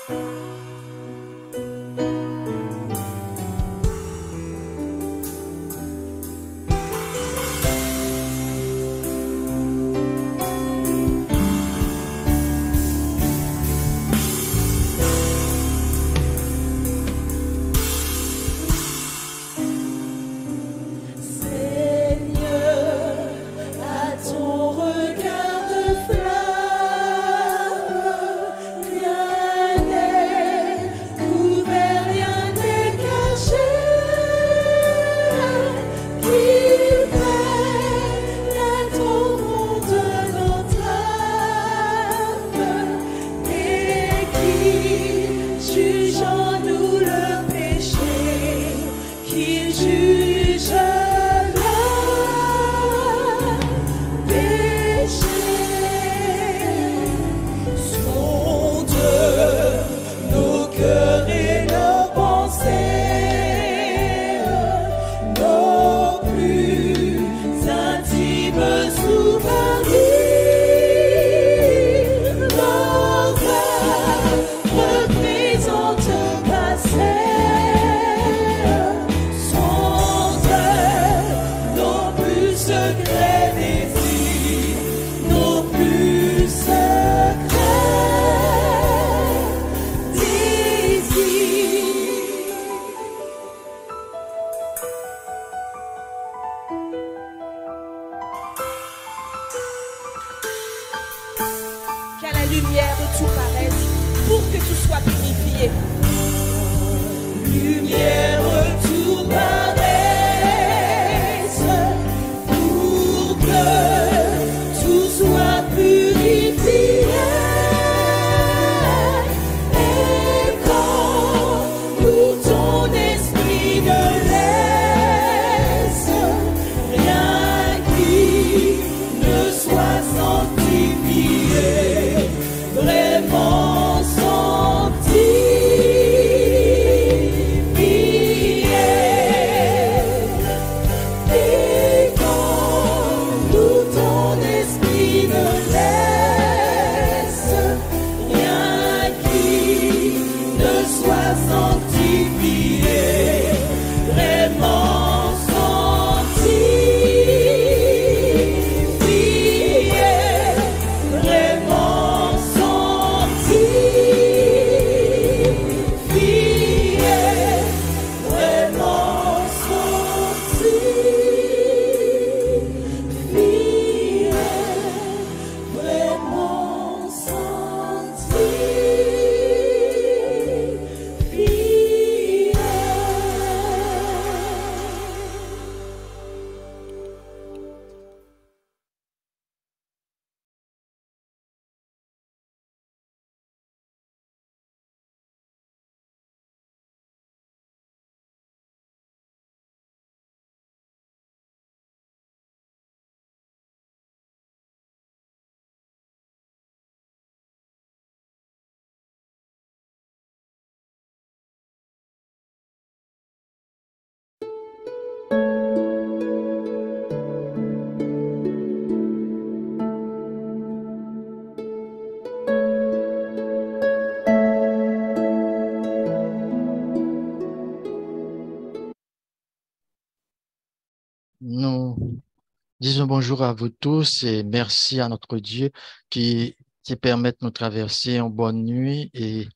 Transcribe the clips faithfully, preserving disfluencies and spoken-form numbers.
Nous disons bonjour à vous tous et merci à notre Dieu qui, qui permet de nous traverser en bonne nuit et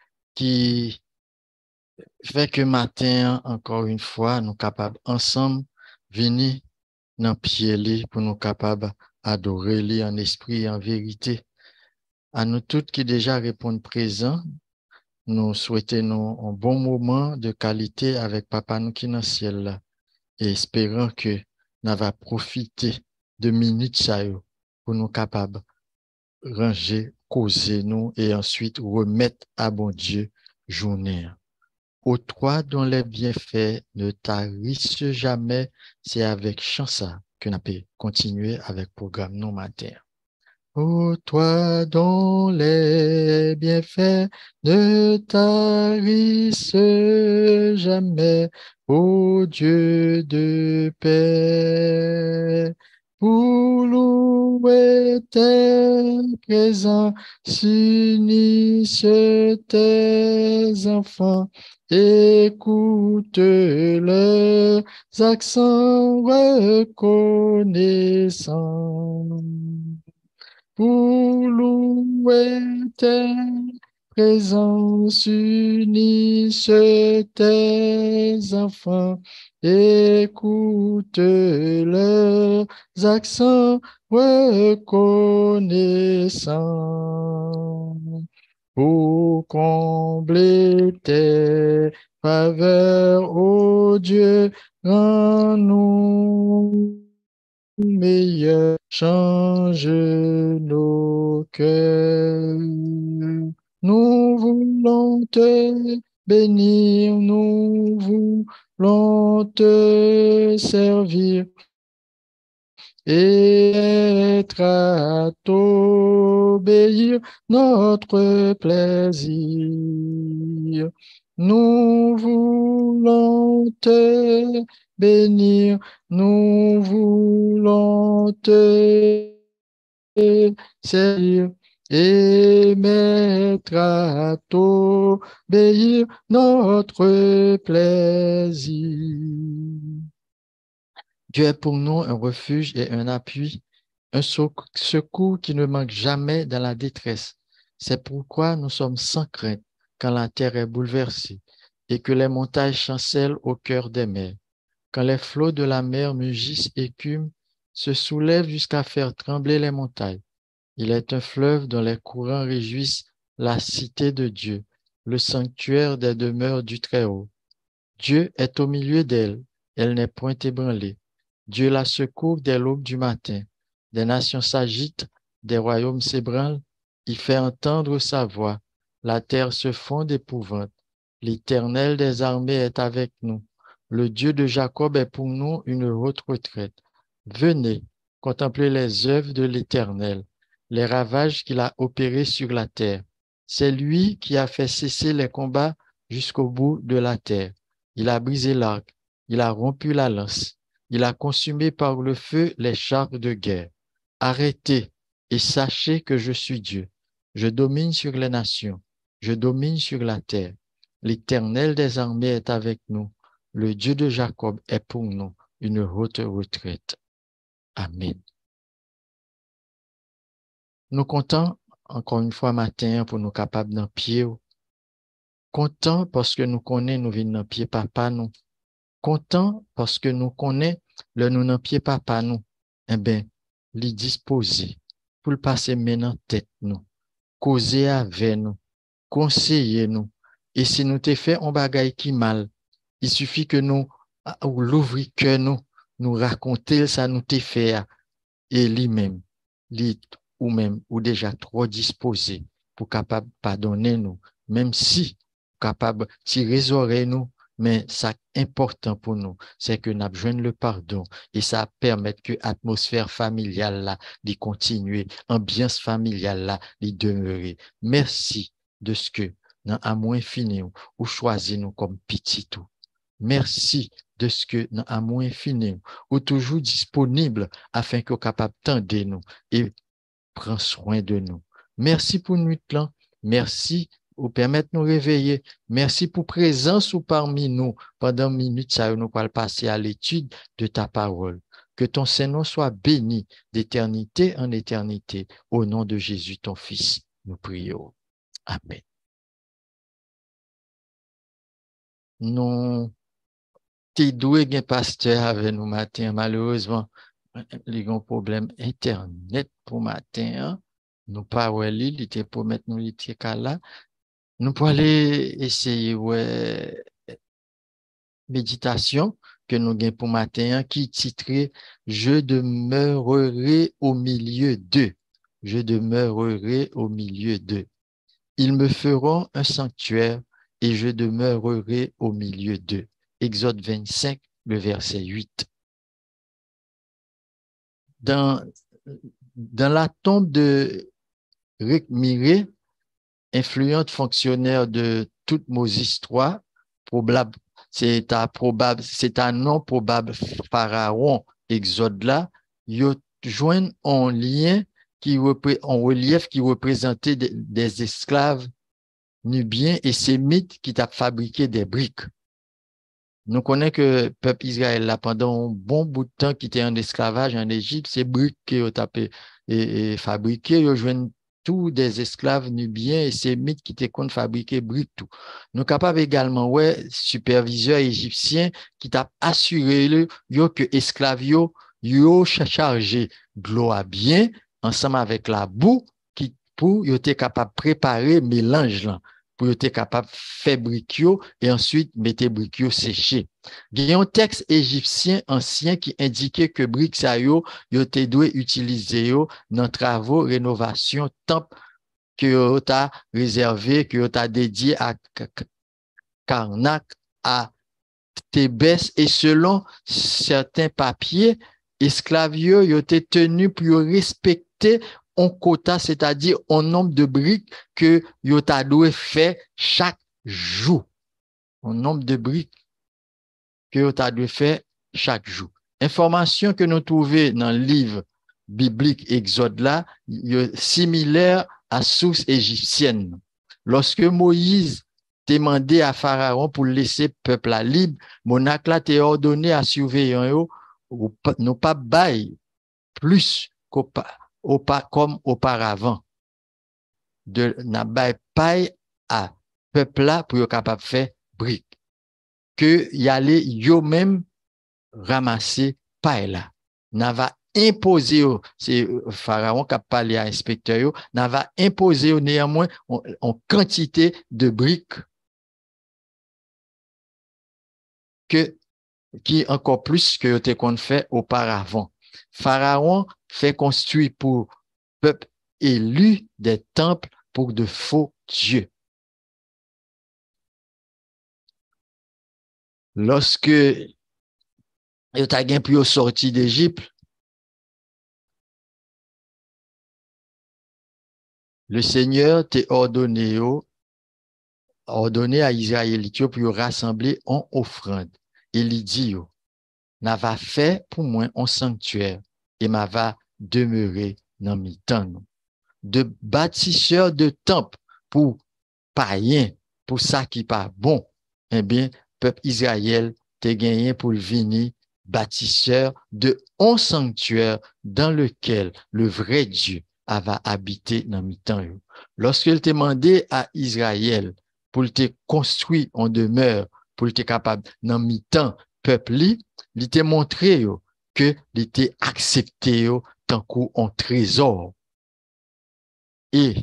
qui fait que matin, encore une fois, nous capables ensemble venir dans le pied pour nous capables adorer lui en esprit et en vérité. À nous toutes qui déjà répondent présents, nous souhaitons un bon moment de qualité avec Papa nous qui est dans le ciel là et espérons que nous va profiter de minutes ça yo pour nous capables ranger, causer nous et ensuite remettre à bon Dieu journée. Ô toi dont les bienfaits ne tarissent jamais, c'est avec chance que nous peut continuer avec le programme non matin. Ô toi dont les bienfaits ne tarissent jamais, ô Dieu de paix, pour louer tes présents, s'unissent tes enfants, écoute leurs accents reconnaissants. Pour louer tes présences, unissent tes enfants, écoute leurs accents reconnaissants. Pour combler tes faveurs, ô Dieu, rends-nous meilleur, change nos cœurs. Nous voulons te bénir, nous voulons te servir et être à t'obéir, notre plaisir. Nous voulons te bénir, nous voulons te servir et mettre à t'obéir, notre plaisir. Dieu est pour nous un refuge et un appui, un secours qui ne manque jamais dans la détresse. C'est pourquoi nous sommes sans crainte quand la terre est bouleversée et que les montagnes chancellent au cœur des mers. Quand les flots de la mer mugissent, écument, se soulèvent jusqu'à faire trembler les montagnes. Il est un fleuve dont les courants réjouissent la cité de Dieu, le sanctuaire des demeures du Très-Haut. Dieu est au milieu d'elle, elle n'est point ébranlée. Dieu la secourt dès l'aube du matin. Des nations s'agitent, des royaumes s'ébranlent. Il fait entendre sa voix. La terre se fond d'épouvante. L'Éternel des armées est avec nous. Le Dieu de Jacob est pour nous une haute retraite. Venez, contemplez les œuvres de l'Éternel, les ravages qu'il a opérés sur la terre. C'est lui qui a fait cesser les combats jusqu'au bout de la terre. Il a brisé l'arc, il a rompu la lance, il a consumé par le feu les chars de guerre. Arrêtez et sachez que je suis Dieu. Je domine sur les nations, je domine sur la terre. L'Éternel des armées est avec nous. Le Dieu de Jacob est pour nous une haute retraite. Amen. Nous comptons encore une fois matin pour nous capables d'un pied. Content parce que nous connaissons nous venons dans pied papa nous. Content parce que nous connaissons le nous dans pied papa nous. Eh bien, les disposer pour le passer maintenant tête nous, causer avec nous, conseiller nous. Et si nous te fait un bagay qui mal, il suffit que nous ou l'ouvrir que nous, nous raconter ça nous te fait et lui-même, lui ou même ou déjà trop disposé pour capable pardonner nous, même si capable si résoudre nous, mais ça important pour nous, c'est que nous besoin le pardon et ça permet que l'atmosphère familiale là, de continuer, ambiance familiale là, de demeurer. Merci de ce que dans amour infini ou choisi nous comme petit tout. Merci de ce que dans amour infini ou toujours disponible afin que capable tendre nous et prend soin de nous. Merci pour nuit plan. Merci pour permettre de nous réveiller. Merci pour présence ou parmi nous pendant une minute, ça nous va passer à l'étude de ta parole. Que ton Saint-Nom soit béni d'éternité en éternité. Au nom de Jésus, ton Fils, nous prions. Amen. Nous, t'es doué, gen pasteur avec nous matin. Malheureusement, il y a un problème Internet pour matin. Nous pas ouais, il était pour mettre nous l'été là. Nous pour aller essayer ouais méditation que nous gain pour matin qui titré Je demeurerai au milieu d'eux. Je demeurerai au milieu d'eux. Ils me feront un sanctuaire et je demeurerai au milieu d'eux. Exode vingt-cinq, le verset huit. Dans, dans la tombe de Rick Miré, influente fonctionnaire de toute Moses trois, probable, c'est un probable, c'est un non probable pharaon Exode là, il joindre un lien qui repré- en relief qui représentait des, des esclaves nubiens et sémites qui t'a fabriqué des briques. Nous connaissons que le peuple Israël, là, pendant un bon bout de temps, qui était en esclavage en Égypte, c'est briques qui ont tapé et, et fabriqué, ils joignent tous des esclaves nubiens et sémites qui étaient qu'on fabriquer briques tout. Nous capables également, ouais, superviseur égyptien qui t'a assuré le, yo, que esclaves yo, yo chargé de l'eau à bien, ensemble avec la boue, qui, pour, yo était capable de préparer mélange là pour être capable de faire briquio et ensuite mettre briquio séché. Il y a un texte égyptien ancien qui indiquait que briques ça yo, yo te doit utiliser yo dans travaux rénovation temple que yo t'a réservé, que yo t'a dédié à Karnak, à Thébès et selon certains papiers, esclaves yo, yo te tenu pour respecter un quota, c'est-à-dire un nombre de briques que yo ta dû faire chaque jour. Un nombre de briques que yo ta dû faire chaque jour. Information que nous trouvons dans le livre biblique Exode là, yo similaire à source égyptienne. Lorsque Moïse demandé à Pharaon pour laisser le peuple à libre, monarque là t'a ordonné à surveillant yo, nous pas bail plus comme auparavant. De n'a paille à peuple là pour être capable de faire brique que y aller yo même ramasser paille là n'a va imposer c'est pharaon qui a parlé à inspecteur yo n'a va imposer néanmoins en, en quantité de briques que qui encore plus que te qu'on fait auparavant. Pharaon fait construire pour peuple élu des temples pour de faux dieux. Lorsque yo ta gen pour sorti d'Égypte, le Seigneur t'a ordonné ordonné à Israélites pour rassembler en offrande. Et il dit yo, n'a va fait pour moi un sanctuaire et m'a va demeurer dans mi temps. De bâtisseurs de temple pour païens, pour ça qui pas bon, eh bien, peuple Israël t'a gagné pour venir bâtisseur de un sanctuaire dans lequel le vrai Dieu va habiter dans mi temps. Lorsqu'il t'a demandé à Israël pour te construire en demeure, pour te capable dans mi temps peuple li, il t'a montré yo, que il était accepté yo, tant qu'un trésor. Et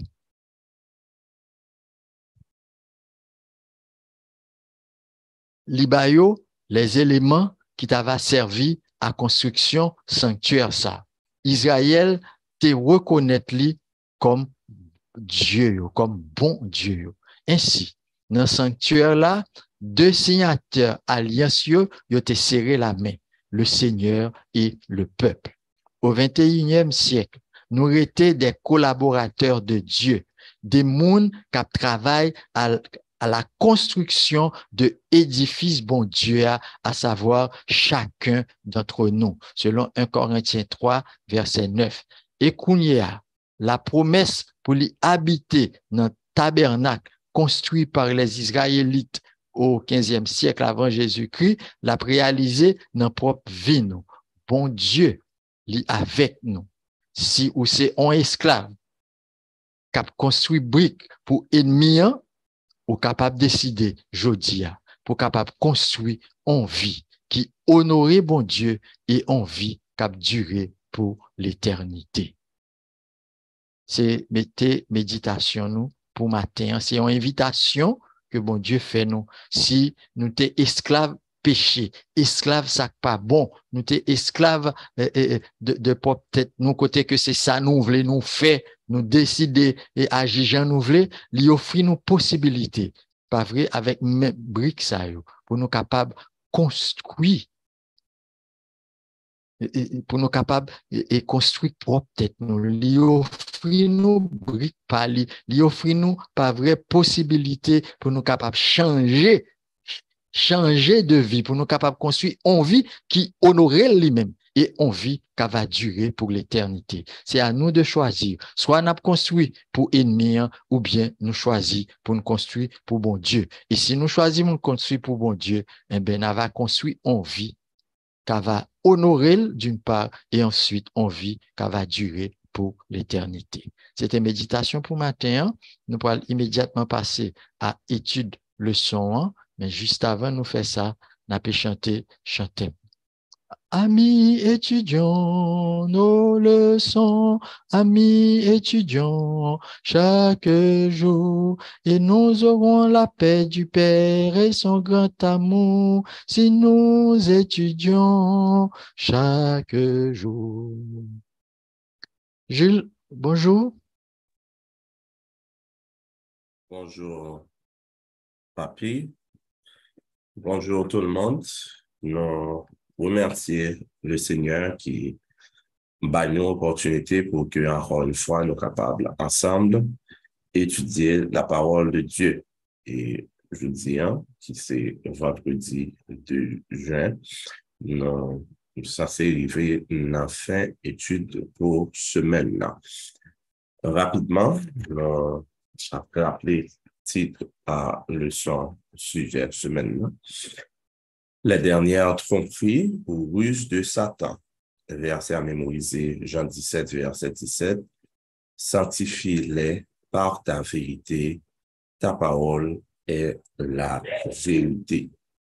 libayo les éléments qui t'avaient servi à construction sanctuaire ça. Israël te reconnaître li comme Dieu, comme bon Dieu. Ainsi, dans le sanctuaire là, deux signataires alliancieux yo te serré la main, le Seigneur et le peuple. Au vingt et unième siècle, nous étions des collaborateurs de Dieu, des mouns qui travaillent à à la construction de édifices bon Dieu, à, à savoir chacun d'entre nous, selon un Corinthiens trois, verset neuf. Et Kounia, la promesse pour y habiter dans le tabernacle construit par les Israélites au quinzième siècle avant Jésus-Christ, l'a réalisé dans propre vie nous. Bon Dieu, li avec nous. Si ou c'est un esclave qui a construit brique pour ennemi, ou capable de décider, jodia, pour capable de construire en vie qui honorait bon Dieu et en vie qui a duré pour l'éternité. C'est mettez méditation nous pour matin. C'est une invitation que bon Dieu fait nous. Si nous t'es esclaves péché, esclaves ça pas bon, nous t'es esclaves euh, euh, de, de peut-être nous côté que c'est ça nous voulons nous faire, nous décider et agir nous voulons, lui offrir nous possibilités, pas vrai, avec mes briques ça yo, pour nous capables construire pour nous capables et, et construire propre tête nous lui offrir nous briques pas lui, lui offrir nous pas vrai possibilité pour nous capables changer changer de vie pour nous capables construire une vie qui honorerait lui-même et on vit qui va durer pour l'éternité. C'est à nous de choisir. Soit on a construit pour ennemi ou bien nous choisir pour nous construire pour bon Dieu. Et si nous choisissons de construire pour bon Dieu, eh bien, on va construire en vie qui va honorer d'une part et ensuite on vit qui va durer pour l'éternité. C'était méditation pour matin. Nous pourrons immédiatement passer à étude leçon, mais juste avant nous faire ça, on a chanter, chanter. Amis étudiants, nos leçons, amis étudiants, chaque jour, et nous aurons la paix du Père et son grand amour si nous étudions chaque jour. Jules, bonjour. Bonjour, Papi. Bonjour tout le monde. Nous remercions le Seigneur qui m'a donné l'opportunité pour que, encore une fois, nous capables ensemble étudier la parole de Dieu. Et je dis, hein, qui c'est vendredi deux juin, nous, ça s'est arrivé une fin étude pour semaine-là. Rapidement, nous, après rappeler titre à leçon sujet semaine-là. La dernière tromperie ou ruse de Satan. Verset à mémoriser, Jean dix-sept, verset dix-sept. Sanctifie-les par ta vérité, ta parole est la vérité.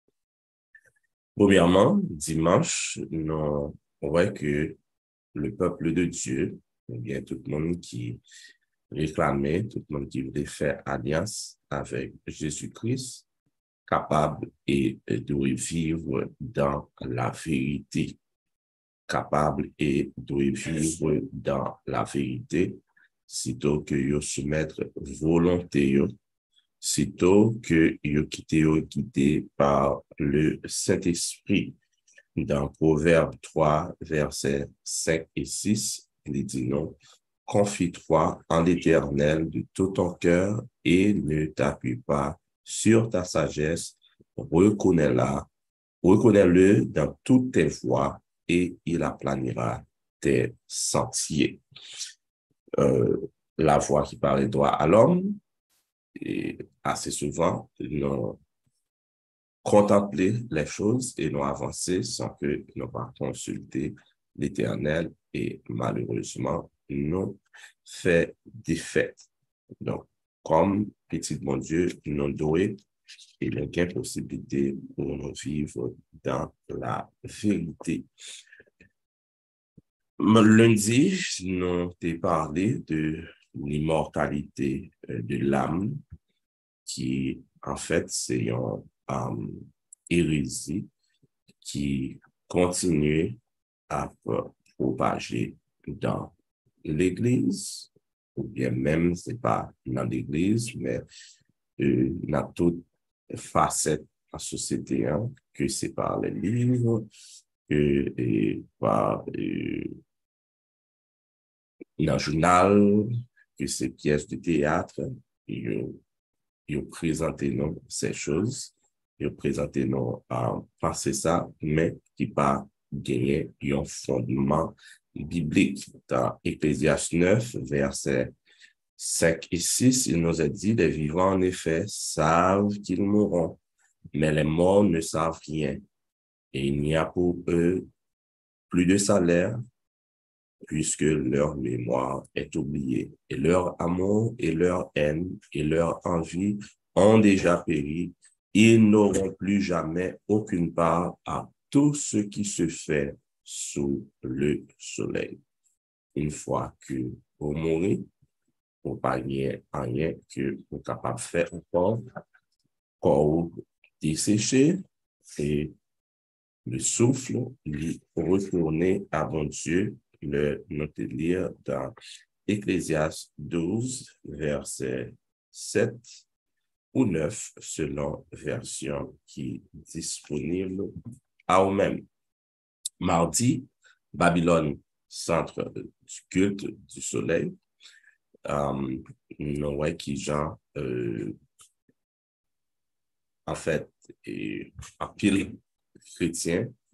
Premièrement, dimanche, nous voyons que le peuple de Dieu, eh bien, tout le monde qui réclamait, tout le monde qui voulait faire alliance avec Jésus-Christ, capable et de vivre dans la vérité. Capable et de vivre dans la vérité, sitôt que yo soumettre volonté yo, sitôt que yo quitté yo quitté par le Saint-Esprit. Dans Proverbe trois, versets cinq et six, il dit non, confie-toi en l'Éternel de tout ton cœur et ne t'appuie pas sur ta sagesse, reconnais-la, reconnais-le dans toutes tes voies et il aplanira tes sentiers. Euh, la voie qui paraît droit à l'homme, et assez souvent, nous contempler les choses et nous avancer sans que nous pas consulter l'Éternel et malheureusement, nous fait des fêtes. Donc, comme petit bon Dieu, nous devons il y a une possibilité pour nous vivre dans la vérité. Lundi, nous t'ai parlé de l'immortalité de l'âme qui, en fait, c'est une um, hérésie qui continue à propager dans l'Église, ou bien même, c'est pas dans l'Église, mais euh, dans toute facette de la société, hein, que c'est par les livres, que et par euh, dans le journal, que c'est pièces de théâtre, ils ont présenté nous ces choses, ils ont présenté nous à penser ça, mais qui pas gagné un fondement biblique. Dans Ecclésiaste neuf, versets cinq et six, il nous a dit, les vivants en effet savent qu'ils mourront, mais les morts ne savent rien. Et il n'y a pour eux plus de salaire, puisque leur mémoire est oubliée, et leur amour et leur haine et leur envie ont déjà péri. Ils n'auront plus jamais aucune part à tout ce qui se fait sous le soleil. Une fois que vous mourrez, vous ne parlez rien que vous êtes capable de faire encore, corps desséché et le souffle lui retourner à bon Dieu. Le noter lire dans Ecclésiaste douze, verset sept ou neuf, selon version qui est disponible à vous-même. Mardi, Babylone, centre du culte du soleil. Um, nous voyons qui Jean, euh, en fait, et en pile chrétien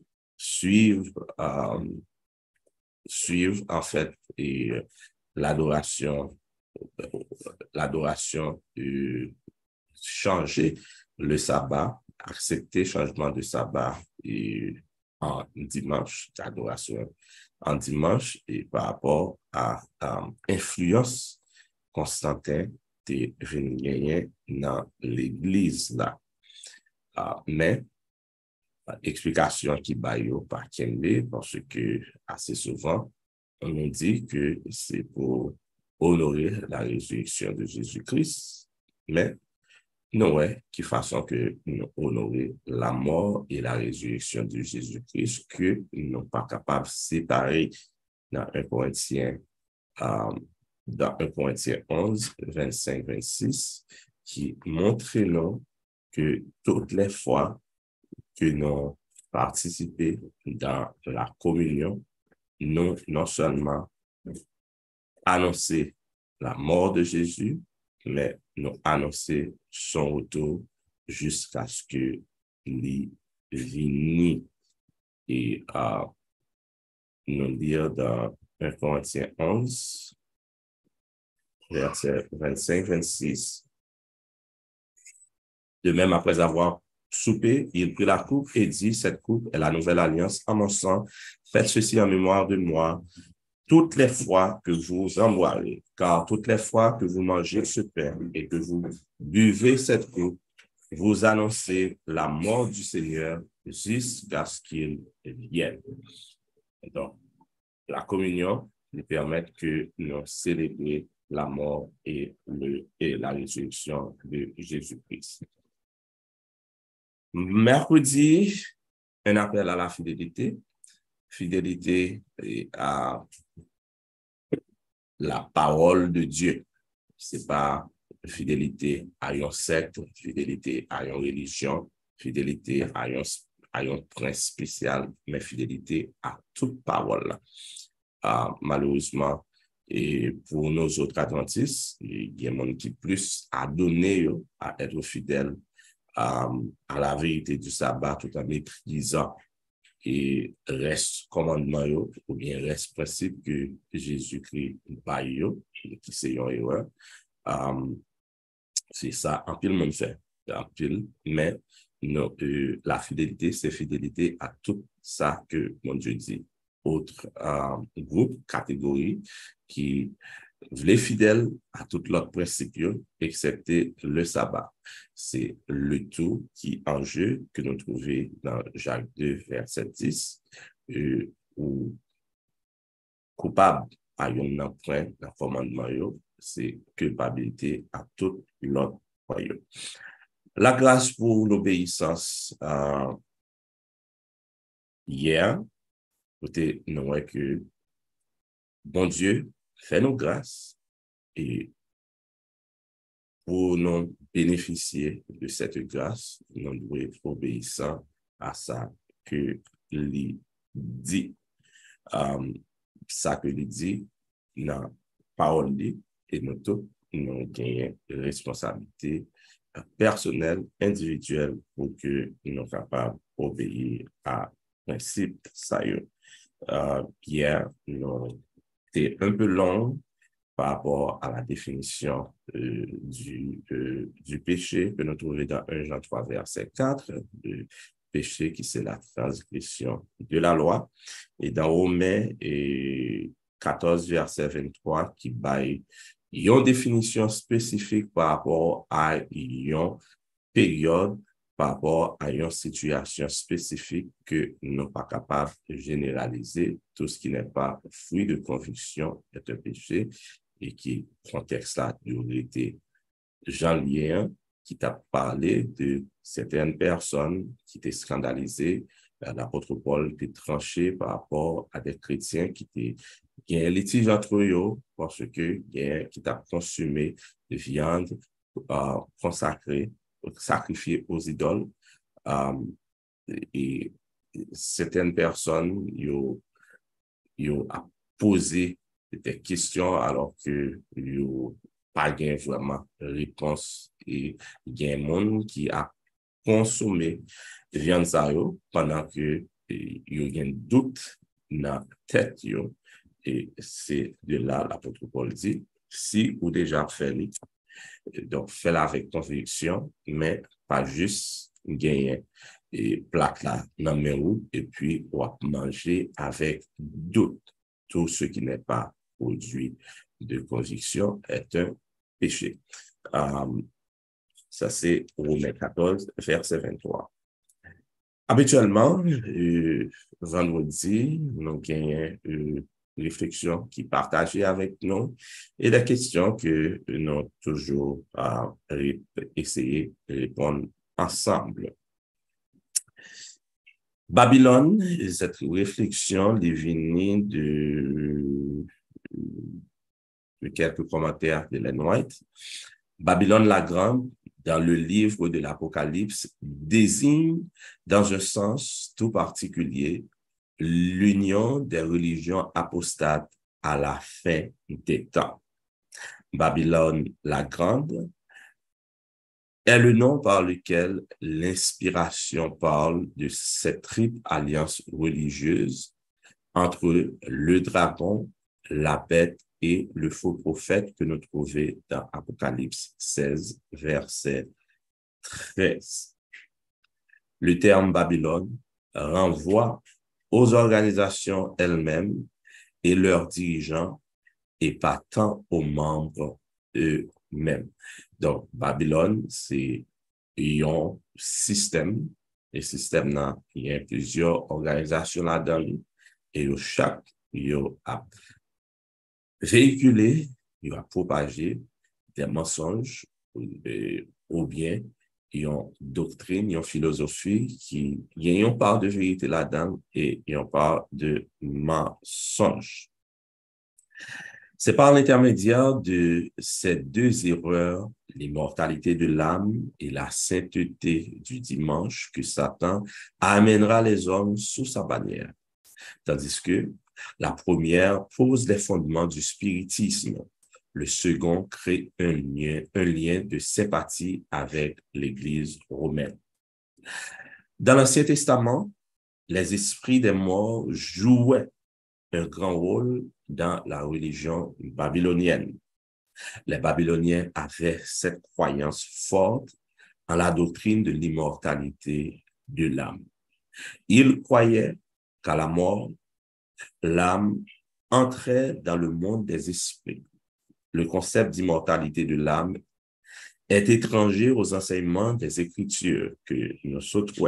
suivre, euh, suivre en fait et l'adoration, l'adoration, euh, changer le sabbat, accepter le changement de sabbat et en dimanche, d'adoration en dimanche et par rapport à, à influence Constantin de venu gagner dans l'église là. Uh, mais explication qui baille par Kembe parce que assez souvent on nous dit que c'est pour honorer la résurrection de Jésus-Christ, mais non, ouais, qui façon que nous honorer la mort et la résurrection de Jésus-Christ que nous ne sommes pas capables de séparer dans un Corinthiens, euh, dans un Corinthiens onze, vingt-cinq, vingt-six, qui montre nous que toutes les fois que nous participons dans la communion, nous non seulement annoncer la mort de Jésus, mais nous annoncer son retour jusqu'à ce que il vienne. Et euh, nous lire dans un Corinthiens onze, verset vingt-cinq vingt-six. De même, après avoir soupé, il prit la coupe et dit, cette coupe est la nouvelle alliance en mon sang. Faites ceci en mémoire de moi toutes les fois que vous en boirez, car toutes les fois que vous mangez ce pain et que vous buvez cette coupe, vous annoncez la mort du Seigneur jusqu'à ce qu'il vienne. Donc, la communion nous permet que nous célébrions la mort et, le, et la résurrection de Jésus-Christ. Mercredi, un appel à la fidélité. Fidélité à la parole de Dieu. C'est pas fidélité à une secte, fidélité à une religion, fidélité à un, à un prince spécial, mais fidélité à toute parole. Uh, malheureusement, et pour nos autres adventistes, il y a des gens qui plus à donner à être fidèles um, à la vérité du sabbat tout en méprisant et reste commandement yo, ou bien reste principe que Jésus-Christ baille yo, qui c'est une erreur. Um, c'est ça, en pile monde fait, en pile, mais non, euh, la fidélité, c'est fidélité à tout ça que mon Dieu dit. Autre euh, groupe, catégorie, qui voulait fidèle à tout l'autre principe, excepté le sabbat. C'est le tout qui en jeu que nous trouvons dans Jacques deux, verset dix, euh, où coupable à un emprunt d'un commandement, c'est culpabilité à tout l'autre royaume. La grâce pour l'obéissance euh, hier, côté nous voyons que bon Dieu fait nous grâce et pour nous bénéficier de cette grâce, nous devons obéir à ça que il dit. Um, ça que il dit dans la parole et nous tous, nous avons une responsabilité personnelle, individuelle pour que nous soyons capables d'obéir à principe ça. Euh, Pierre, nous était un peu long par rapport à la définition euh, du, euh, du péché que nous trouvons dans un Jean trois, verset quatre, le péché qui c'est la transgression de la loi, et dans Romains et quatorze, verset vingt-trois, qui baille une définition spécifique par rapport à une période, par rapport à une situation spécifique que nous ne sommes pas capables de généraliser. Tout ce qui n'est pas fruit de conviction est un péché, et qui, contexte là, il était Jean Lien qui t'a parlé de certaines personnes qui étaient scandalisées. L'apôtre Paul était tranché par rapport à des chrétiens qui étaient qui ont un litige entre eux parce que qui t'a consumé de viande euh, consacrée, sacrifiée aux idoles. Um, et certaines personnes ont posé des questions alors que yo pas gain vraiment réponse et il y a un monde qui a consommé viande ça yo pendant que il y a un doute dans la tête, yo, et c'est de là, l'apôtre Paul dit, si ou déjà fait, donc fais-la avec conviction, mais pas juste gagner et plaque là dans mes roues, et puis on va manger avec doute. Tout ce qui n'est pas produit de conviction est un péché. Um, ça, c'est Romains quatorze, verset vingt-trois. Habituellement, euh, vendredi, nous avons une réflexion qui est partagée avec nous et la question que nous avons toujours à essayer de répondre ensemble. Babylone, cette réflexion est venue de, de quelques commentaires de Ellen White. Babylone la Grande, dans le livre de l'Apocalypse, désigne dans un sens tout particulier l'union des religions apostates à la fin des temps. Babylone la Grande est le nom par lequel l'inspiration parle de cette triple alliance religieuse entre le dragon, la bête et le faux prophète que nous trouvons dans Apocalypse seize, verset treize. Le terme Babylone renvoie aux organisations elles-mêmes et leurs dirigeants et pas tant aux membres eux-mêmes. Donc, Babylone, c'est un système, et système là, il y a plusieurs organisations là-dedans, et chaque, il y a véhiculé, il y a propagé des mensonges, euh, ou bien il y a une doctrine, il y a une philosophie qui, il y a une part de vérité là-dedans et il y a une part de mensonge. C'est par l'intermédiaire de ces deux erreurs, l'immortalité de l'âme et la sainteté du dimanche, que Satan amènera les hommes sous sa bannière. Tandis que la première pose les fondements du spiritisme. Le second crée un lien, un lien de sympathie avec l'Église romaine. Dans l'Ancien Testament, les esprits des morts jouaient un grand rôle dans la religion babylonienne. Les Babyloniens avaient cette croyance forte en la doctrine de l'immortalité de l'âme. Ils croyaient qu'à la mort, l'âme entrait dans le monde des esprits. Le concept d'immortalité de l'âme est étranger aux enseignements des Écritures que nous sautons.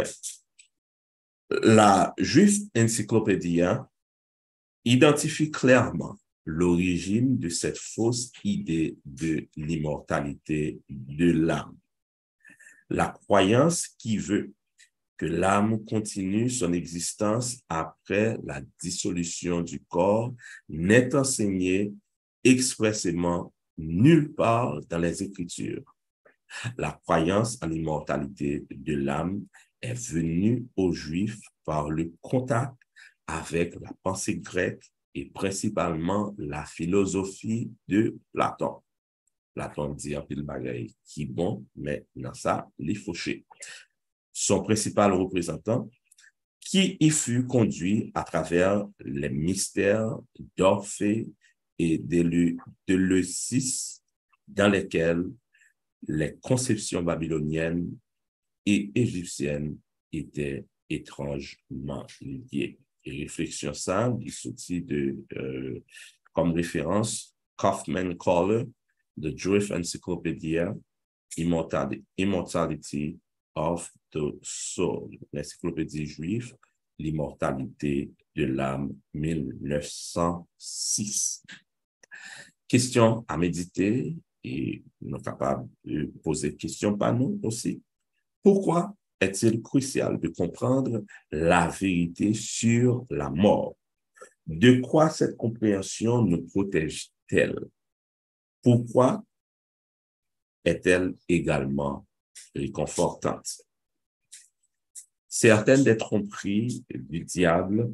La Juif Encyclopédia identifie clairement l'origine de cette fausse idée de l'immortalité de l'âme. La croyance qui veut que l'âme continue son existence après la dissolution du corps n'est enseignée expressément nulle part dans les Écritures. La croyance en l'immortalité de l'âme est venue aux Juifs par le contact avec la pensée grecque et principalement la philosophie de Platon. Platon dit un peu le bagage qui est bon, mais dans ça, il est fauché. Son principal représentant, qui y fut conduit à travers les mystères d'Orphée et d'Éleusis, dans lesquels les conceptions babyloniennes et égyptiennes étaient étrangement liées. Et réflexion ça, il sortit de, euh, comme référence, Kaufman Kohler, The Jewish Encyclopedia, Immortality, Immortality of the Soul, l'encyclopédie juive, l'immortalité de l'âme, mille neuf cent six. Question à méditer et nous sommes capables de poser des questions par nous aussi. Pourquoi est-il crucial de comprendre la vérité sur la mort? De quoi cette compréhension nous protège-t-elle? Pourquoi est-elle également réconfortante? Certaines des tromperies du diable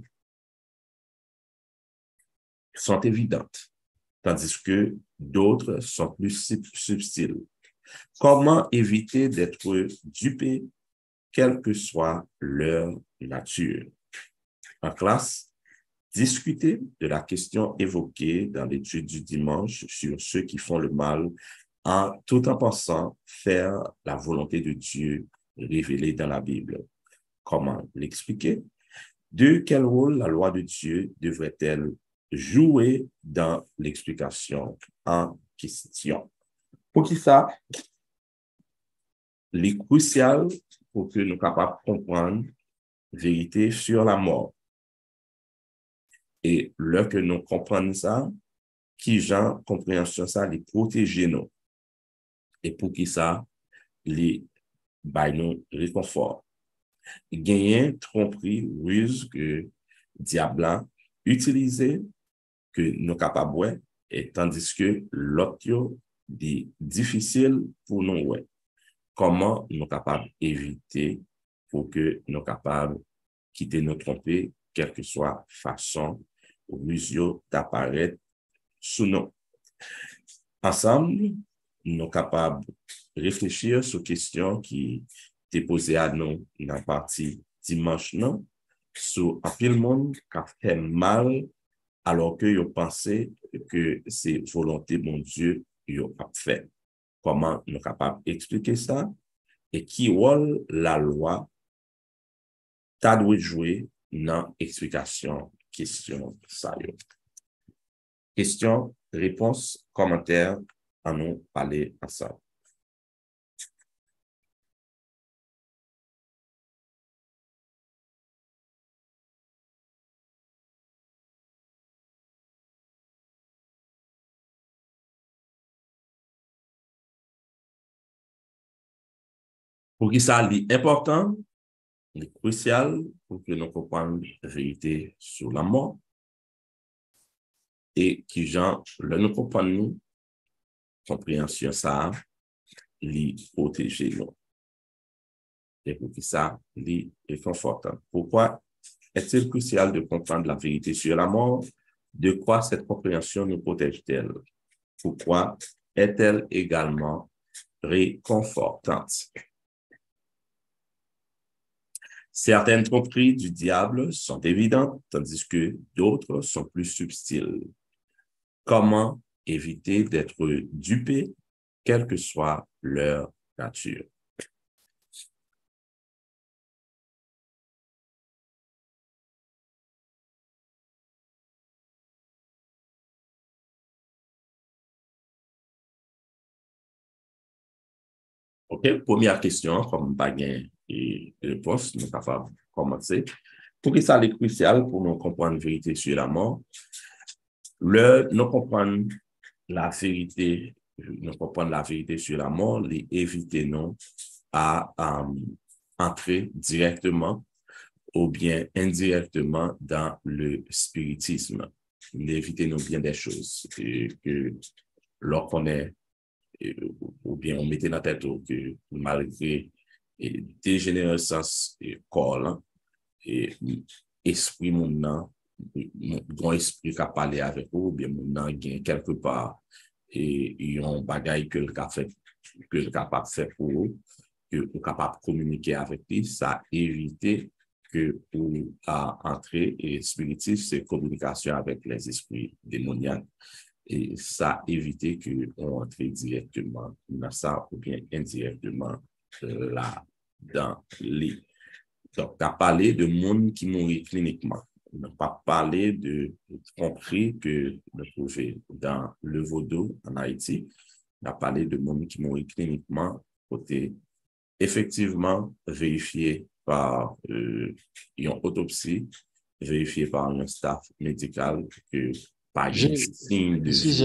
sont évidentes, tandis que d'autres sont plus subtiles. Comment éviter d'être dupé, quelle que soit leur nature? en classe, discuter de la question évoquée dans l'étude du dimanche sur ceux qui font le mal, en tout en pensant faire la volonté de Dieu révélée dans la Bible. Comment l'expliquer? De quel rôle la loi de Dieu devrait-elle jouer dans l'explication en question? Pour qui ça? Il est crucial pour que nous soyons capables de comprendre la vérité sur la mort. Et lorsque nous comprenons ça, qui gens compréhension ça, les protéger nous. Et pour qui ça, les bail nous réconfort. Gagner, tromperie, ruse que diable utiliser que nous capables et tandis que l'autre est difficile pour nous ouais. Comment nous capables éviter pour que nous capables quitter nos tromper quelle que soit façon ou mesure d'apparaître sous nous. Ensemble, nous capables de réfléchir sur questions qui étaient posées à nous dans la partie dimanche, non? Sur un pile monde qui a fait mal alors que vous pensez que c'est volonté de mon Dieu qui a fait. Comment nous sommes capables d'expliquer ça? Et qui rôle la loi t'a dû jouer dans l'explication question ça. Question, réponse, commentaire, en nous parler ensemble. Pour qui ça est important, est crucial pour que nous comprenions la vérité sur la mort et qui gens le nous comprenons compréhension ça les protéger nous. Et pour qui ça les réconfortant. Pourquoi est-il crucial de comprendre la vérité sur la mort? De quoi cette compréhension nous protège-t-elle? Pourquoi est-elle également réconfortante? Certaines tromperies du diable sont évidentes, tandis que d'autres sont plus subtiles. Comment éviter d'être dupé, quelle que soit leur nature? OK, première question, comme baguette et réponse, nous sommes capables de commencer. Pour que ça est crucial pour nous comprendre la vérité sur la mort, le, nous comprendre la vérité, nous comprendre la vérité sur la mort, les éviter non à um, entrer directement ou bien indirectement dans le spiritisme. Éviter nous bien des choses que, que l'on connaît ou bien on mettait dans la tête que malgré dégénérescence et corps et esprit mon bon esprit qui a parlé avec vous ou bien mon gain quelque part et ils ont bagaille que le fait que le capable faire pour vous que vous capable de communiquer avec lui ça éviter que pour à entrer et spiritisme c'est communication avec les esprits démoniaques. Et ça éviter qu'on entre directement dans ça ou bien indirectement là dans les. Donc, tu as parlé de monde qui mourit cliniquement. On n'a pas parlé de compris que nous trouvons dans le vaudou en Haïti. On a parlé de monde qui mourit cliniquement côté effectivement vérifié par euh, une autopsie, vérifié par un staff médical que pas de signe de vie.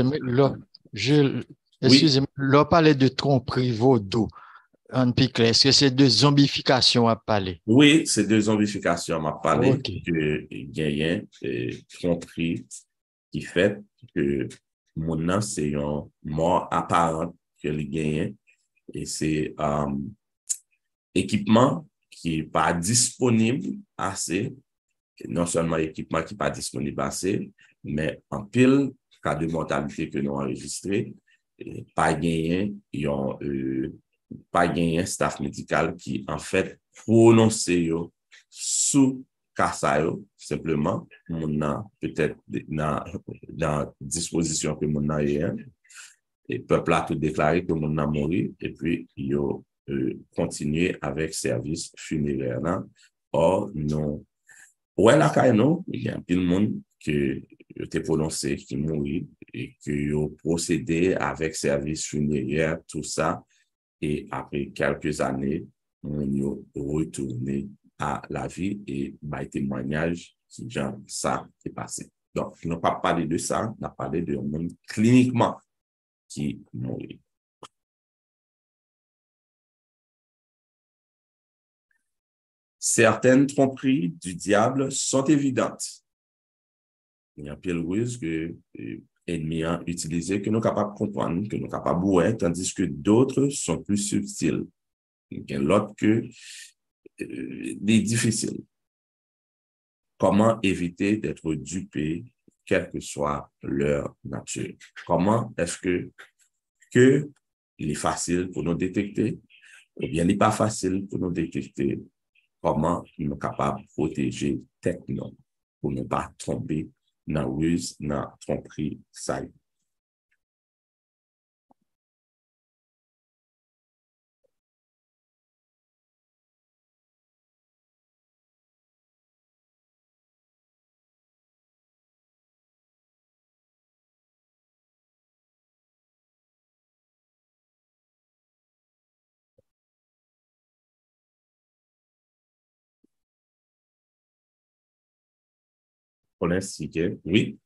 Excusez-moi, là, parler de tromperie vaudou, en pique, est-ce que c'est de zombification à parler? Oui, c'est de zombification à parler, okay. Que il y a une tromperie qui fait que mon nom, c'est une mort apparente que le gagne et c'est un um, équipement qui n'est pas disponible assez, non seulement équipement qui n'est pas disponible assez, mais en pile, cas de mortalité que nous avons enregistré, pas gagné, ils ont euh, pas gagné un staff médical qui, en fait, prononce sous cas ça yo, simplement, mon a peut-être dans dans disposition que mon a eu, et peuple a tout déclaré que mon a mouru, et puis yo euh, continuer avec service funéraire là. Or, non. Ouais, là, quand non, il y a plein de monde qui était prononcé, qui mourit, et qui ont procédé avec service funéraire, tout ça, et après quelques années, on est retourné à la vie et bah, témoignage qui genre ça est passé. Donc, on n'a pas parlé de ça, on a parlé de monde cliniquement qui mourit. Certaines tromperies du diable sont évidentes. Il y a pile ruse que l'ennemi a utilisé que nous sommes capables de comprendre, que nous sommes capables de voir, tandis que d'autres sont plus subtils. Il y a l'autre que euh, des difficiles. Comment éviter d'être dupé, quelle que soit leur nature? Comment est-ce que, que il est facile pour nous détecter, ou bien il n'est pas facile pour nous détecter? Comment nous sommes capables de protéger techno pour ne pas tomber dans ruse, dans tromperie, ça. Pour l'instant, oui.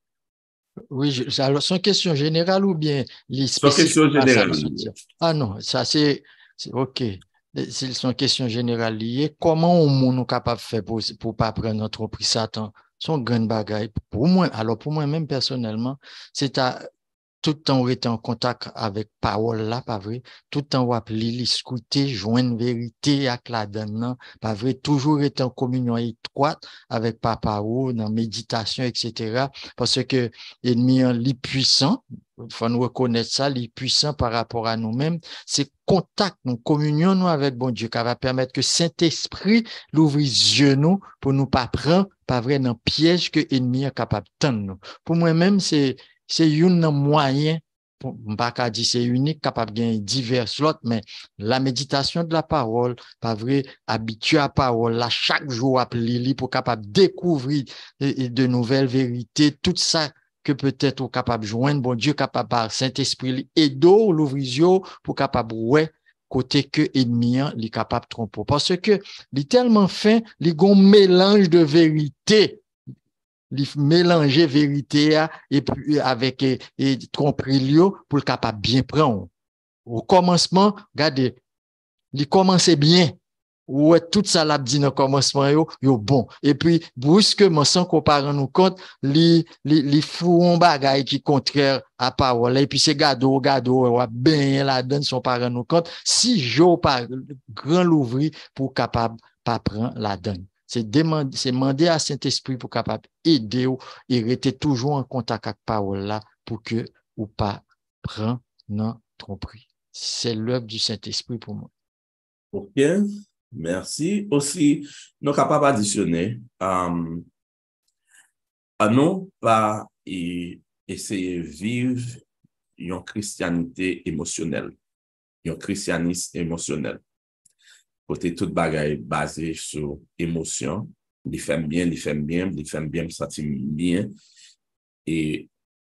Oui, je, alors, c'est une question générale ou bien les C'est une spécifiques question à ça générale. Ah non, ça c'est, c'est OK. C'est une question générale liée. Comment on est capable de faire pour ne pas prendre notre prix Satan? Son grande bagaille. Pour moi, alors pour moi-même personnellement, c'est à tout le temps on était en contact avec parole là, pas vrai? Tout le temps on appelé, l'écouter, joindre vérité avec la donne, pas vrai? Toujours être en communion étroite avec papa ou dans méditation, et cetera. Parce que l'ennemi est puissant. Il faut nous reconnaître ça, il est puissant par rapport à nous-mêmes. C'est contact, nous communion nous avec bon Dieu, qui va permettre que Saint-Esprit l'ouvre les yeux nous pour nous pas prendre, pas vrai, dans le piège que l'ennemi est capable de tendre nous. Pour moi-même, c'est c'est un moyen, pour, pas dire c'est unique, capable de gagner divers slots, mais la méditation de la parole, pas vrai, habitué à la parole, là, chaque jour, appeler pour capable découvrir de nouvelles vérités, tout ça que peut-être au capable de joindre, bon Dieu capable par Saint-Esprit, et d'eau, l'ouvrir pour capable, ouais, côté que ennemi, il est capable de tromper. Parce que, il est tellement fin, il y a un mélange de vérité. Mélanger vérité et puis avec et, et tromperie pour le capable bien prendre. Au commencement, regardez, il commençait bien. Ouais, tout ça l'a dit dans le commencement, yo, yo bon. Et puis, brusquement, sans qu'on parle nous compte, les, les, les fous en bagaille qui contraire à parole. Et puis, c'est gado, gado, ouais, ben, la donne son parent nous compte. Si j'ose par grand l'ouvrir pour capable pas prendre la donne. C'est demander, c'est demander à Saint-Esprit pour capable aider ou, et rester toujours en contact avec parole là pour que, ou pas, prendre non tromperie. C'est l'œuvre du Saint-Esprit pour moi. OK, merci. Aussi, nous sommes capables d'additionner euh, à nous pas essayer de vivre une christianité émotionnelle, un christianisme émotionnel. Côté toute bagaille basée sur émotion, les femmes bien, les femmes bien, les femmes bien me sentir bien et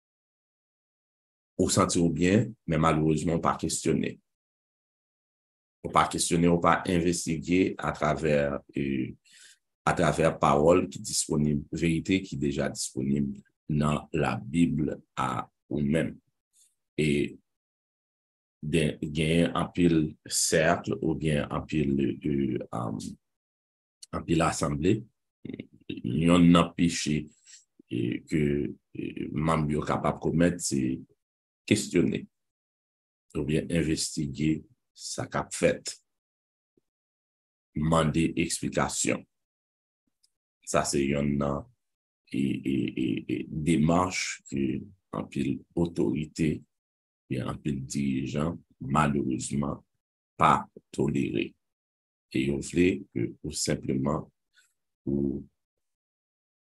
au sentir bien, mais malheureusement pas questionner. On pas questionner, on pas investiguer à travers euh, à travers parole qui est disponible, vérité qui est déjà disponible dans la Bible à nous-mêmes. Et gagner un pile cercle ou bien un pile euh, um, un pile assemblée, il y a un péché que euh, membre capable de commettre, c'est questionner ou bien investiguer sa cap fait, demander explication. Ça, c'est une et, et, et, et démarche que un pile autorité et un pile dirigeant, malheureusement, pas toléré. Et on voulait que ou simplement ou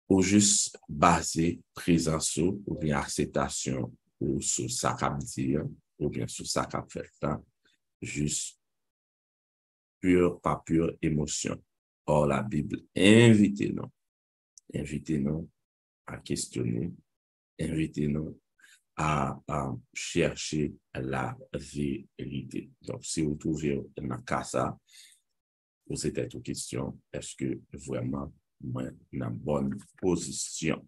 ou juste basé présence ou bien acceptation ou sur ça qu'a dire ou bien sur ça qu'a fait là, juste pure, pas pure émotion. Or, la Bible invite-nous, invite-nous à questionner, invite-nous à, à chercher la vérité. Donc, si vous trouvez dans cas ça, vous êtes une question, est-ce que vraiment moi dans une bonne position?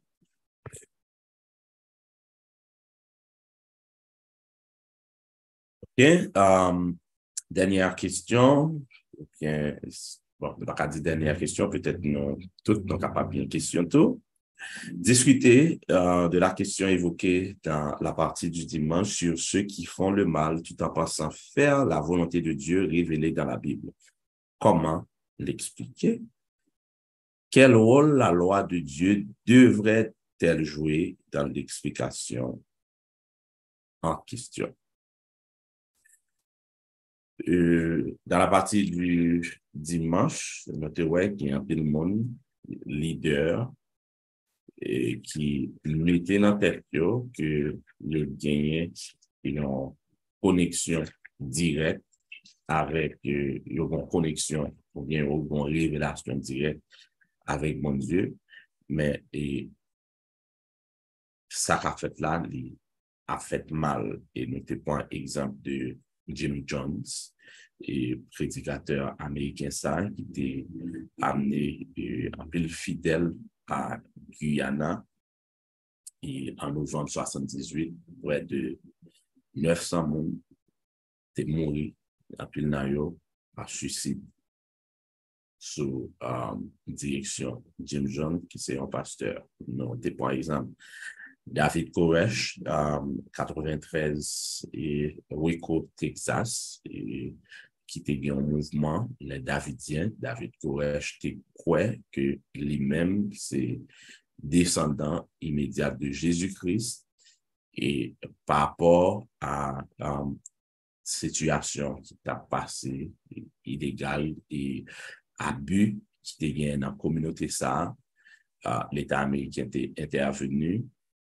OK. Um, dernière question. Bien, bon, je ne vais pas dire dernière question, peut-être nous toutes nous capables de question tout. Discuter euh, de la question évoquée dans la partie du dimanche sur ceux qui font le mal tout en pensant faire la volonté de Dieu révélée dans la Bible. Comment l'expliquer? Quel rôle la loi de Dieu devrait-elle jouer dans l'explication en question? Euh, dans la partie du dimanche, notre ouais, qui est un peu le monde, leader, et qui mettait dans tête que le gagnait une connexion directe avec euh, une connexion ou bien une révélation directe avec mon Dieu, mais et, ça qu'a fait là, il a fait mal. Et nous te prenons exemple de Jim Jones, et prédicateur américain ça, qui était amené euh, un peu fidèle à Guyana et en novembre soixante-dix-huit, près de neuf cents personnes étaient morts à Pilnayo par suicide sous euh, direction Jim Jones, qui c'est un pasteur. Nous, par exemple, David Koresh, um, quatre-vingt-treize, et Waco, Texas, et, qui était un mouvement, les Davidiens. David Koresh, qui croit que lui-même, c'est descendant immédiat de Jésus-Christ. Et par rapport à la um, situation qui a passé, illégale et abus qui était dans la communauté, ça, uh, l'État américain était intervenu.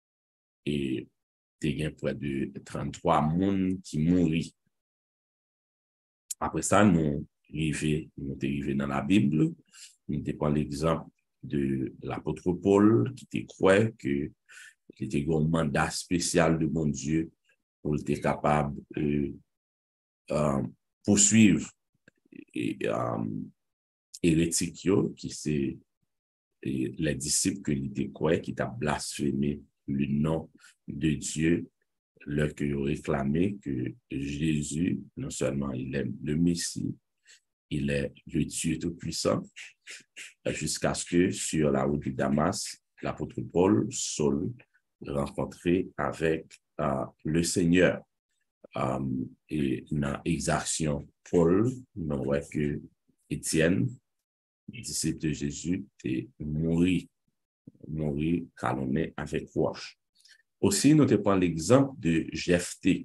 Et il y a près de trente-trois personnes qui mourent. Après ça, nous arrivons nous dans la Bible. Nous prenons l'exemple de l'apôtre Paul qui était croyant que il était un mandat spécial de mon Dieu pour être capable de euh, poursuivre et euh, hérétique qui c'est les disciples que il croyait qui t'a blasphémé le nom de Dieu, leur que réclamé que Jésus, non seulement il est le Messie, il est le Dieu Tout-Puissant, jusqu'à ce que sur la route de Damas, l'apôtre Paul, Saul, rencontré avec uh, le Seigneur. Um, et dans l'exaction Paul, nous voyons que Étienne, disciple de Jésus, est mort, mort calomné avec roche. Aussi, nous prenons l'exemple de Jephthé,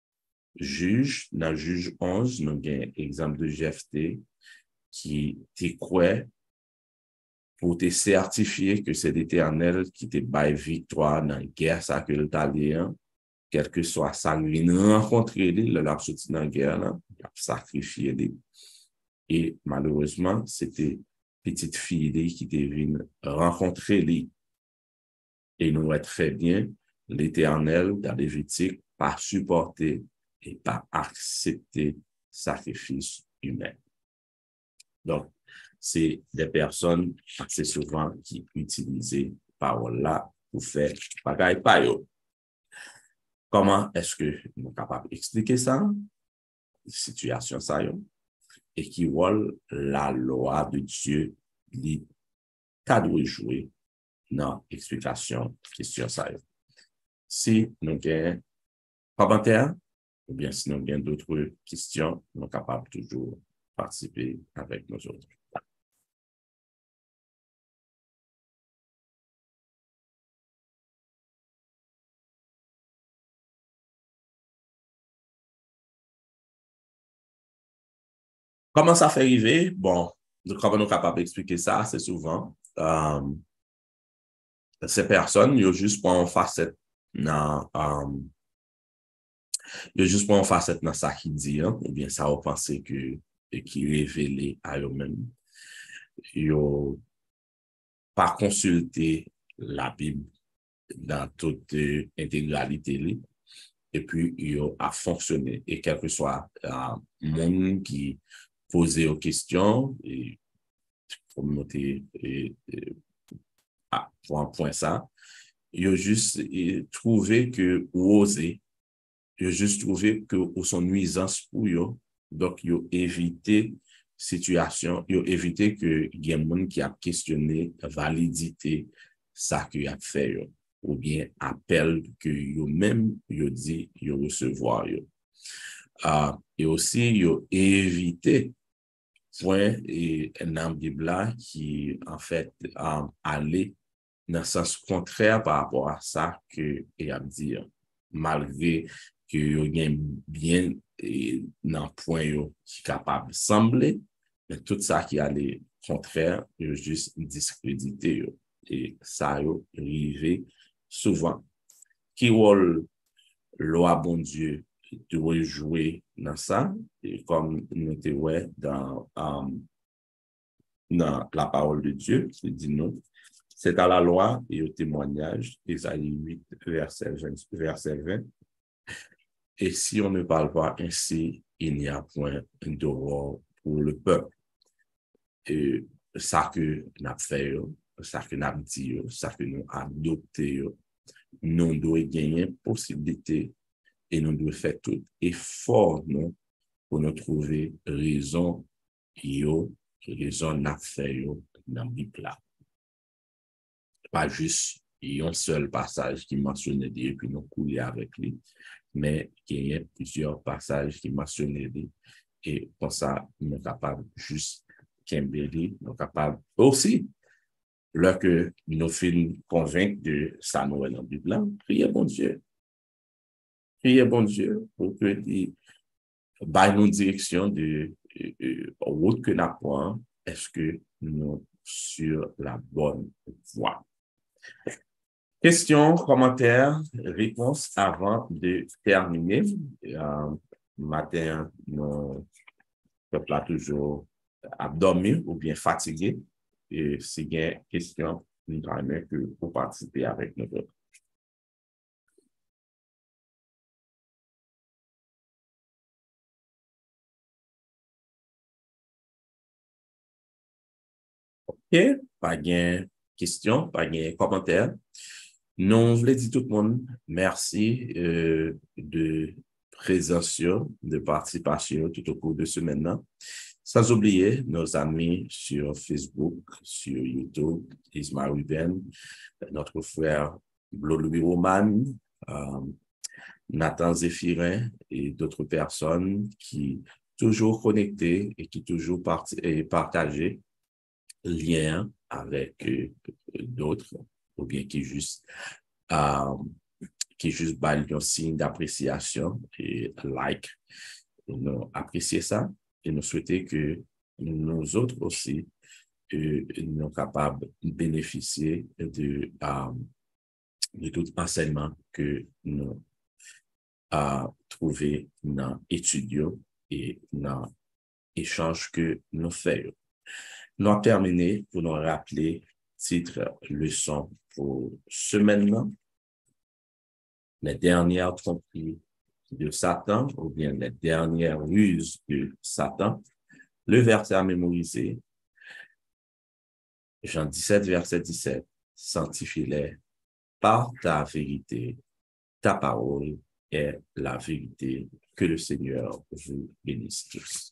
juge, dans Juge onze, nous avons l'exemple de Jephthé qui te croit pour te certifier que c'est l'Éternel qui te baille victoire dans la guerre, ça que l'Italien, quel que soit ça, il rencontre lui, le l'a sorti dans la guerre, là, il a sacrifié lui. Et malheureusement, c'était petite fille qui était venue rencontrer lui. Et nous voyons très bien l'Éternel dans Lévitique pas supporter et pas accepter sacrifice humain. Donc, c'est des personnes assez souvent qui utilisent parole là pour faire bagaille pa yo. Comment est-ce que nous sommes capables d'expliquer ça? Situation ça yo. Et qui rôle la loi de Dieu li cadre jouer dans l'explication question ça yo. Si nous avons commentaire, ou bien si nous avons d'autres questions, nous sommes capables toujours participer avec nous autres. Comment ça fait arriver? Bon, comment nous sommes capables d'expliquer ça? C'est souvent, euh, ces personnes, ils ont juste pour en facette dans, um, ils ont juste pour en facette dans ça qui dit, hein, ou bien ça, on pensait que, qui révélait à eux-mêmes. Ils ont pas consulté la Bible dans toute euh, intégralité, et puis il a fonctionné. Et quel que soit le euh, monde qui posait aux questions, et communauté et, et, ah, pour un point ça, il a juste et, trouvé que, ou osé, il a juste trouvé que son nuisance pour eux, donc il a évité situation, il a évité que il y ait des gens qui a questionné la validité ça qu'il a fait, yo, ou bien appel que yo même yo dit yo recevoir yo. Uh, et aussi yo évité point et dans la Bible qui en fait um, allait dans le sens contraire par rapport à ça que il a dit, malgré que yo gagne bien et dans point yo qui capable sembler, mais tout ça qui allait contraire yo juste discrédité yo, et ça yo arrivé souvent. Qui rôle loi bon Dieu doit jouer dans ça, et comme nous te ouais dans um, dans la parole de Dieu, qui dit non. C'est à la loi et au témoignage, Ésaïe huit, verset vingt. Et si on ne parle pas ainsi, il n'y a point d'aurore pour le peuple. Et ça que nous avons fait, ça que nous avons dit, ça que nous avons adopté, nous devons gagner possibilité et nous devons faire tout effort non, pour nous trouver raison, yo, raison n'a fait dans la Bible. Pas juste un seul passage qui mentionnait et puis nous couler avec lui, mais il y a plusieurs passages qui mentionnaient lui, et pour ça, nous sommes capables juste Kimberly, nous sommes capables aussi, lorsque nous films convaincre de ça nous est dans la Bible, priez bon Dieu. Priez bon Dieu pour que il baille nous direction de euh, route que nous avons, est-ce que nous sommes sur la bonne voie. Questions, commentaires, réponses avant de terminer. Euh, matin, nous peuple a toujours abdormi ou bien fatigué. Et si il y a une question, nous allons que pour participer avec nous. OK, pas de questions, pas de commentaires. Nous voulons dire tout le monde merci euh, de présence, de participation tout au cours de ce maintenant. Sans oublier nos amis sur Facebook, sur YouTube, Ismaël Ruben, notre frère Blou-Louis Roman, euh, Nathan Zéphirin et d'autres personnes qui toujours connectés et qui toujours part- et partagent liens avec euh, d'autres, ou bien qui juste euh, qui juste baillent un signe d'appréciation et like. Nous apprécions ça et nous souhaitons que nous autres aussi euh, nous sommes capables de bénéficier de, euh, de tout enseignement que nous avons trouvé dans l'étude et dans l'échange que nous faisons. Nous avons terminé pour nous rappeler titre leçon pour ce maintenant. Les dernières tromperies de Satan, ou bien les dernières ruses de Satan. Le verset à mémoriser, Jean dix-sept, verset dix-sept, sanctifie-les par ta vérité, ta parole est la vérité. Que le Seigneur vous bénisse tous.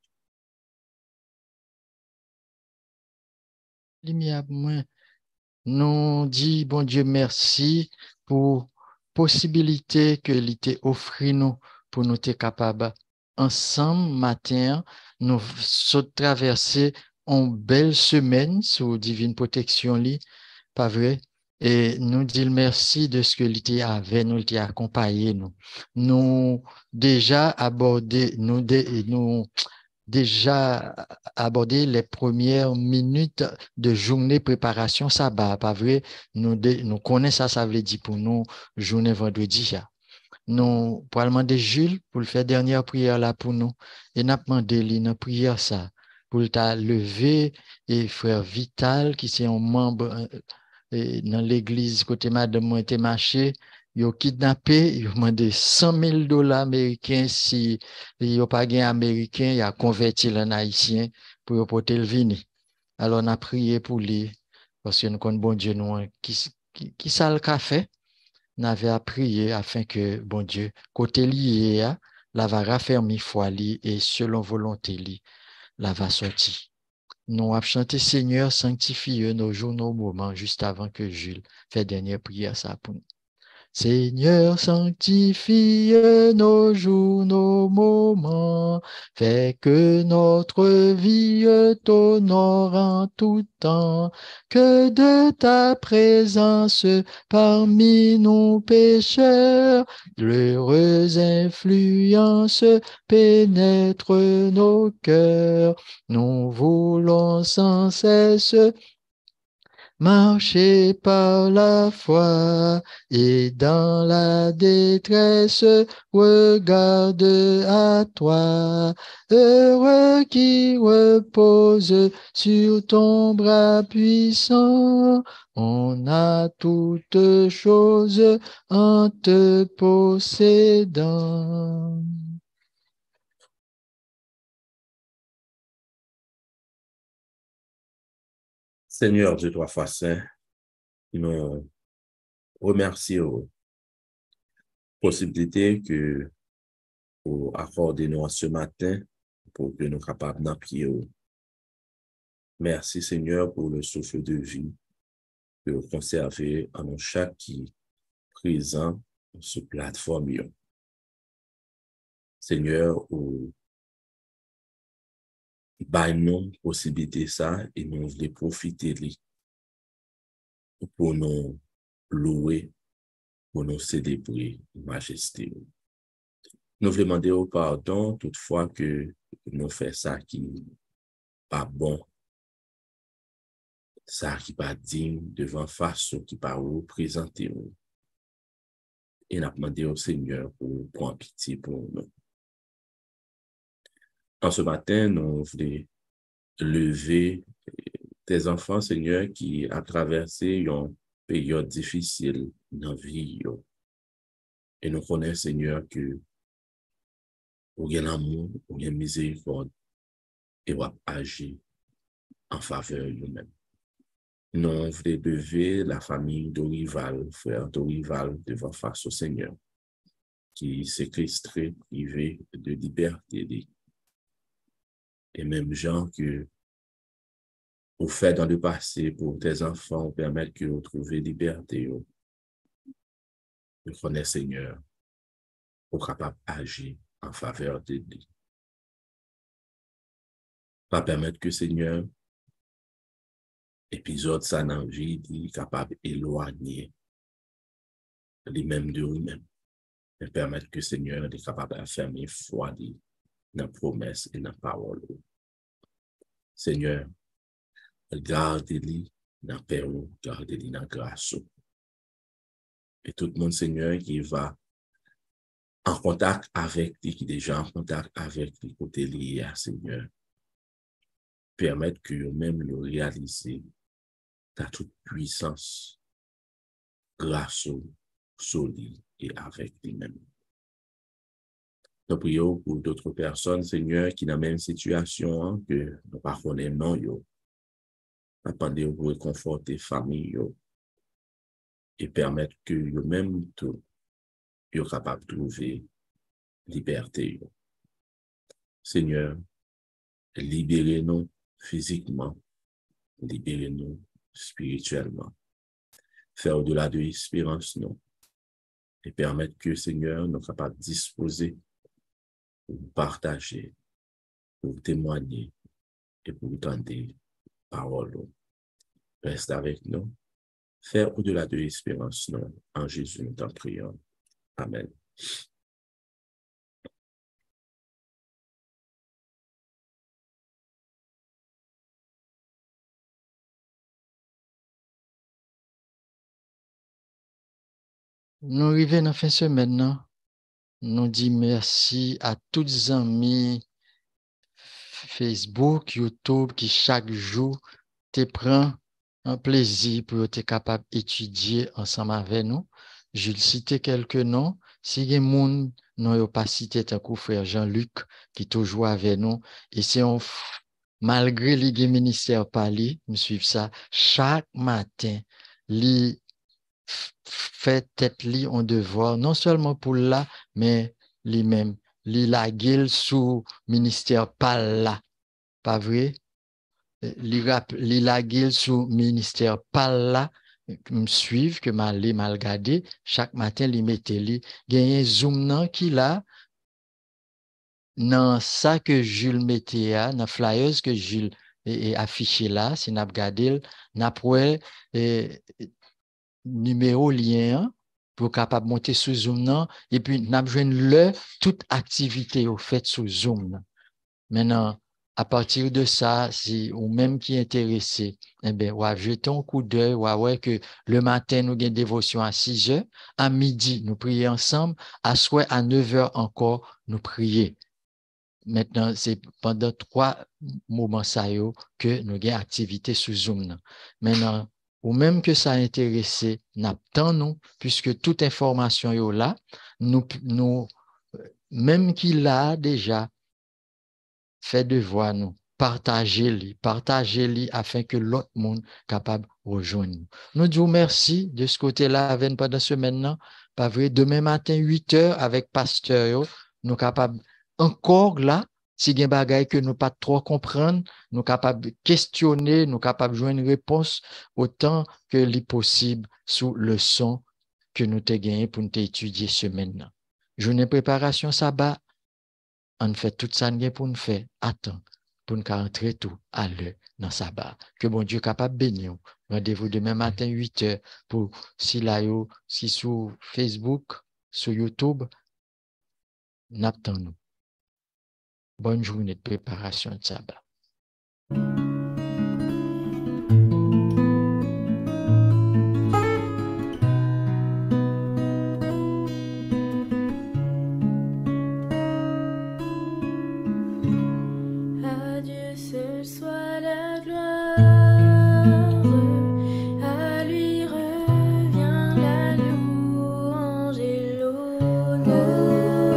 Lumière, moi, nous dit, bon Dieu, merci pour possibilité que l'été offre nous pour nous être capables ensemble matin, nous traverser une belle semaine sous divine protection, li, pas vrai? Et nous dire merci de ce que l'été avait, nous l'été accompagné nous. Nous déjà abordé, nous, dé, nous déjà abordé les premières minutes de journée préparation sabbat. Pas vrai? Nous, dé- nous connaissons ça, ça veut dire pour nous, journée vendredi. Ça. Nous, pour demander Jules pour le faire dernière prière là pour nous. Et nous demandé lui dans prière ça. Pour t'a lever et frère Vital, qui c'est un membre euh, euh, dans l'église côté madame moi était marché, ils ont kidnappé, ils ont demandé cent mille dollars américains si ils n'ont pas gagné américain, ils ont converti en haïtien pour porter le vini. Alors on a prié pour lui parce que nous connaissons bon Dieu nous hein, qui qui, qui ça le café on avait à prier afin que, bon Dieu, côté lié, hein, la va raffermir foi li et selon volonté li, la va sortir. Nous avons chanté Seigneur, sanctifie nos jours, nos moments, juste avant que Jules fait dernière prière ça pour nous. Seigneur, sanctifie nos jours, nos moments, fais que notre vie t'honore en tout temps, que de ta présence parmi nos pécheurs, l'heureuse influence pénètre nos cœurs. Nous voulons sans cesse marcher par la foi et dans la détresse, regarde à toi. Heureux qui repose sur ton bras puissant. On a toutes choses en te possédant. Seigneur Dieu trois fois saint, nous remercions possibilité que vous accordez nous ce matin pour que nous soyons capables d'en prier. Merci Seigneur pour le souffle de vie que vous conservez en nous chaque qui est présent sur plateforme. Seigneur, vous bail nous possibilité ça et nous voulons profiter de pour nous louer, pour nous célébrer majesté. Nous voulons demander au pardon toutefois que nous faisons ça qui n'est pas bon, ça qui n'est pas digne devant face qui pas représenter. Et nous demandé au Seigneur pour prendre pitié pour nous. En ce matin, nous voulons lever tes enfants, Seigneur, qui a traversé une période difficile dans la vie. Et nous connaissons, Seigneur, que vous avez l'amour, vous avez miséricorde et vous agir en faveur de nous-mêmes. Nous voulons lever la famille d'Orival, frère d'Orival, devant face au Seigneur, qui séquestré, privé de liberté. Et même gens que vous faites dans le passé pour tes enfants, permettre que vous trouviez liberté. Nous connaissons, Seigneur, pour capable d'agir en faveur de lui. Pas permettre que, Seigneur, épisode ça dans la vie, est capable d'éloigner lui-même de lui-même. Et permettre que, Seigneur, est capable d'affermir foi dans la promesse et dans la parole. Seigneur, garde-lui dans la paix, garde-lui dans la grâce. Et tout le monde, Seigneur, qui va en contact avec lui, qui est déjà en contact avec lui, côté lié à Seigneur, permettre que eux-mêmes le réaliser ta toute puissance, grâce sur lui et avec lui-même. Nous prions pour d'autres personnes, Seigneur, qui dans la même situation hein, que nous ne connaissons pas, nous attendons pour réconforter la famille et permettre que eux-mêmes soient capables de trouver liberté. Seigneur, libérez-nous physiquement, libérez-nous spirituellement. Faire au-delà de l'espérance, non. Et permettre que, Seigneur, nous soyons capables de disposer pour partager, pour témoigner et pour tenter parole. Reste avec nous. Faire au-delà de l'espérance, non. En Jésus, nous t'en prions. Amen. Nous arrivons dans la fin de semaine, non? Nous disons merci à tous les amis Facebook, YouTube qui chaque jour te prend un plaisir pour être capable d'étudier ensemble avec nous. Je vais citer quelques noms. Si il y a des gens n'ont pas cité un coup frère Jean-Luc qui est toujours avec nous et c'est on malgré les ministères parlés, nous suivons ça chaque matin. Les fait tête li on devoir non seulement pour là mais lui même li la gueule sous ministère pas là pas vrai li rap li la gueule sous ministère pas là me suivre que mal li mal garder chaque matin li mettait li gagner zoom nan qui là dans ça que Jules mettait à dans flyers que Jules et, affiché là si n'a regarder n'a pour numéro lien pour capable monter sur Zoom nan, et puis n'a besoin le toute activité au fait sur Zoom. Maintenant, à partir de ça, si ou même qui est intéressé, eh bien, ouais, jetons un coup d'œil, ouais, ouais, que le matin, nous avons une dévotion à six heures, à midi, nous prions ensemble, à soir, à neuf heures encore, nous prions. Maintenant, c'est pendant trois moments ça que nous avons activité sur Zoom. Maintenant, ou même que ça a intéressé, n'attendons, puisque toute information est là, nous, nous, même qu'il a déjà fait devoir nous, partagez-les, partagez-les afin que l'autre monde capable de rejoindre nous. Nous disons merci de ce côté-là avec pendant ce maintenant, pas vrai, demain matin, huit heures avec pasteur, nous capables encore là, si il y a des bagailles que nous pas trop comprendre, nous capables de questionner, nous capables de joindre une réponse autant que les possible sous le son que nous t'ai gagné pour nous étudier ce maintenant. Journée préparation sabbat, on fait tout ça pour nous faire. Attends, pour nous rentrer tout à l'heure dans sabbat. Que bon Dieu capable de bénir. Rendez-vous demain matin huit heures pour si là, si sur Facebook, sur YouTube, n'attendons. Bonne journée de préparation de sabbat. Adieu, seul soit la gloire. À lui revient la louange et l'honneur.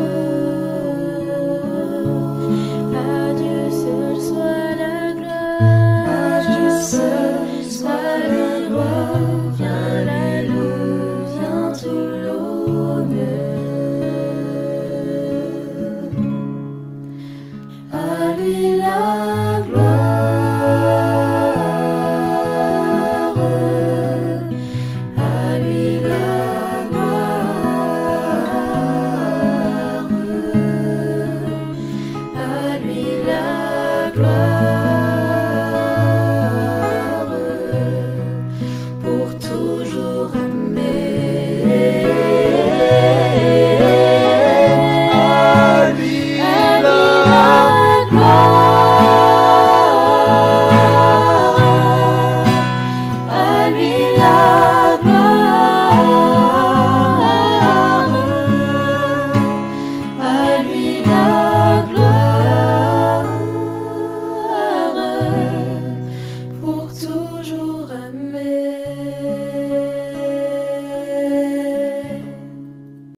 Adieu, seul soit la gloire. Adieu, seul soit la gloire. Vient la louange, vient tout l'honneur. À lui la gloire, à lui la gloire, à lui la gloire.